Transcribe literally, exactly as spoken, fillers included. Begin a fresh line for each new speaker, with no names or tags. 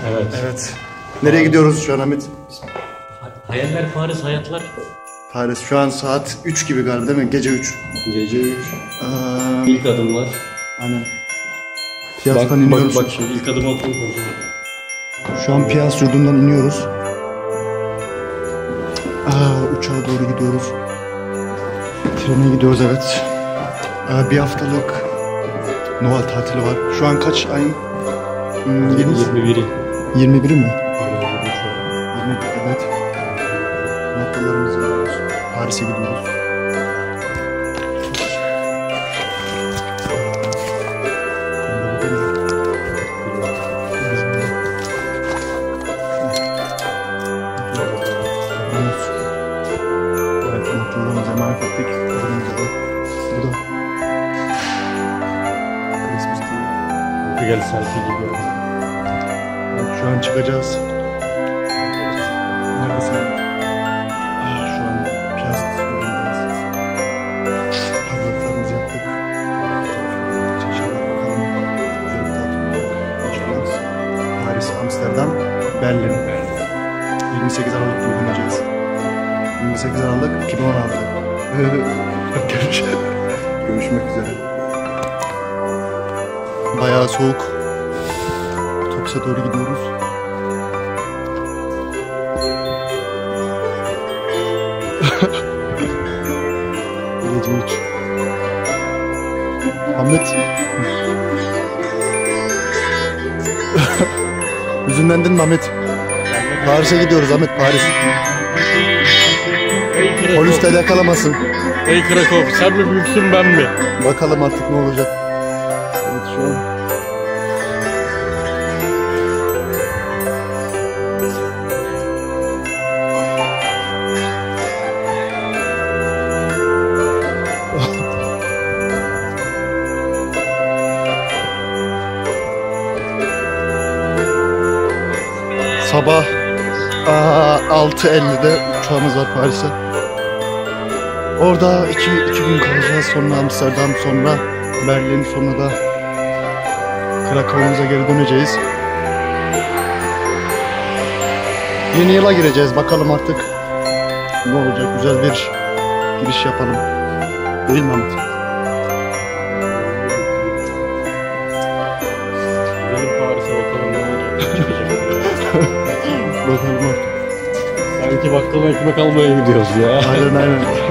Evet.
Evet. Nereye gidiyoruz şu an Ahmet?
Hayaller Paris, hayatlar.
Paris. Şu an saat üç gibi galiba değil mi? Gece üç.
Gece üç.
Ee,
İlk adımlar.
Aynen. Piyastan iniyoruz.
Bak, bak şimdi ilk adım atın.
Şu an Piyas yurdundan iniyoruz. Aa, uçağa doğru gidiyoruz. Trene gidiyoruz, evet. Aa, bir haftalık Noel tatili var. Şu an kaç ayın? Hmm,
yirmi biri.
yirmi biri mi? yirmi bir, evet. Noktalarımızı alıyoruz. Paris'e gidiyoruz. Evet, noktalarımızı emanet ettik. Bu da Christmas tree.
Gel selfie gibi.
Evet, şu an çıkacağız. Neredesin? Ah, şu an Piyas yolundayız. Hazırlıklarımızı yaptık. Çeşitler bakalım. Geçeceğiz. Paris, Amsterdam, Berlin. yirmi sekiz Aralık gibi döneceğiz. yirmi sekiz Aralık iki bin on altı. Görüş Görüşmek üzere. Bayağı soğuk. Otobüse doğru gidiyoruz. Gece üç. Ahmet. Üzümlendin mi Ahmet? Paris'e gidiyoruz Ahmet, Paris. Polis de yakalamasın.
Ey Krakow, sen mi büyüksün ben mi?
Bakalım artık ne olacak. Evet, şu an. Sabah altı ellide uçağımız var Paris'e. Orada iki, iki gün kalacağız. Sonra Amsterdam, sonra Berlin, sonra da Krakow'umuza geri döneceğiz. Yeni yıla gireceğiz. Bakalım artık ne olacak. Güzel bir giriş yapalım. Değil mi Ahmet?
Gidelim Paris'e bakalım ne olacak.
Bakalım artık.
Sanki bakkala ekmek almaya gidiyoruz ya.
Aynen aynen.